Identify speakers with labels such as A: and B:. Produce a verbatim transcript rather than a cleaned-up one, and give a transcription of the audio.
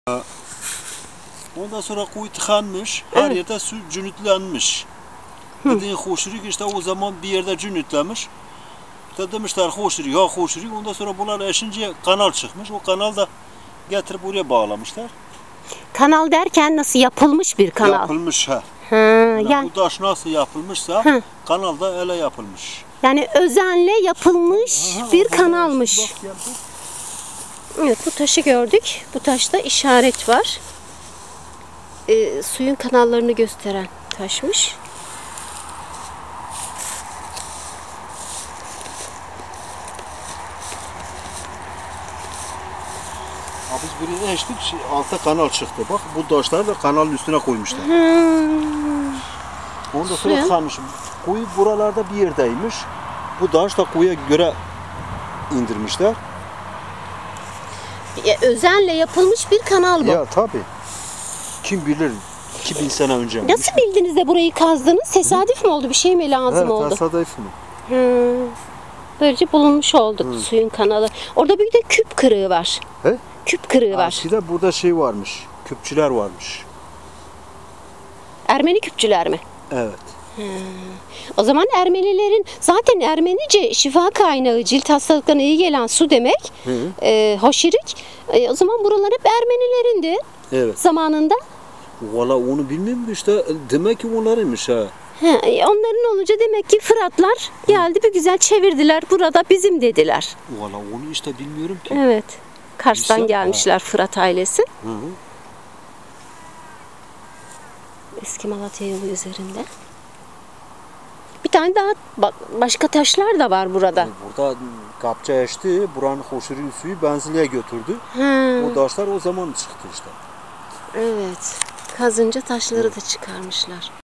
A: Ondan sonra kuyu tıkanmış, her
B: Evet.
A: yerde su cünütlenmiş. Dediğin hoşurik işte o zaman bir yerde cünütlenmiş. İşte demişler hoşurik, ha hoşurik. Ondan sonra bunlar eşince kanal çıkmış. O kanal da getirip buraya bağlamışlar.
B: Kanal derken nasıl yapılmış bir kanal?
A: Yapılmış ha.
B: Ha,
A: Yani
B: yani,
A: bu taş nasıl yapılmışsa
B: Hı.
A: kanal da öyle yapılmış.
B: yani özenle yapılmış
A: Aha,
B: bir
A: orada
B: kanalmış.
A: bak, gel bak.
B: Evet, bu taşı gördük. Bu taşta işaret var. Ee, suyun kanallarını gösteren taşmış.
A: Ha, biz buraya eştik, şey, altta kanal çıktı. Bak bu taşları da kanalın üstüne koymuşlar.
B: Hmm.
A: Ondan sonra
B: Suya.
A: tıkanmış. Kuyu buralarda bir yerdeymiş. Bu taş da kuyuya göre indirmişler.
B: Ya, özenle yapılmış bir kanal bu.
A: Ya tabi. Kim bilir iki bin sene önce mi?
B: Nasıl bildiniz de burayı kazdınız? Tesadüf mü oldu? Bir şey mi lazım
A: Evet,
B: oldu?
A: tesadüf mü?
B: Hmm. Böylece bulunmuş oldu
A: Hı.
B: suyun kanalı. Orada bir de küp kırığı var.
A: He?
B: Küp kırığı var.
A: Eskide burada şey varmış. Küpçüler varmış.
B: Ermeni küpçüler mi?
A: Evet.
B: O zaman Ermenilerin zaten Ermenice şifa kaynağı, cilt hastalıklarına iyi gelen su demek.
A: Hı.
B: E, hoşirik. E, o zaman buralar hep Ermenilerindi
A: Evet.
B: zamanında.
A: Valla onu bilmiyorum işte demek ki onlarıymış ha.
B: He, e, onların olunca demek ki Fıratlar geldi bir güzel çevirdiler. Burada bizim dediler.
A: Valla onu işte bilmiyorum ki.
B: Evet. Kars'tan
A: Bilsem,
B: gelmişler Fırat ailesi.
A: Hı hı.
B: Eski Malatya yolu üzerinde. Bir tane daha bak, başka taşlar da var burada.
A: Burada kapça açtı, buranın hoşurun suyu Benzili'ye götürdü.
B: Ha,
A: O taşlar o zaman çıktı işte.
B: evet. Kazınca taşları da çıkarmışlar.